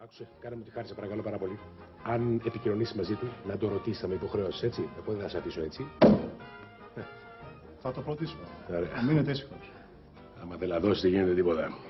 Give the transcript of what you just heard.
Άκουσε, κάνε μου τη χάρη, σε παρακαλώ πάρα πολύ. Αν επικοινωνήσει μαζί του, να το ρωτήσει, με υποχρεώσει, έτσι. Οπότε δεν θα σε αφήσω έτσι. Θα το φροντίσουμε. Ωραία. Μείνετε ήσυχος. Άμα δεν λαδώσει, δεν γίνεται τίποτα.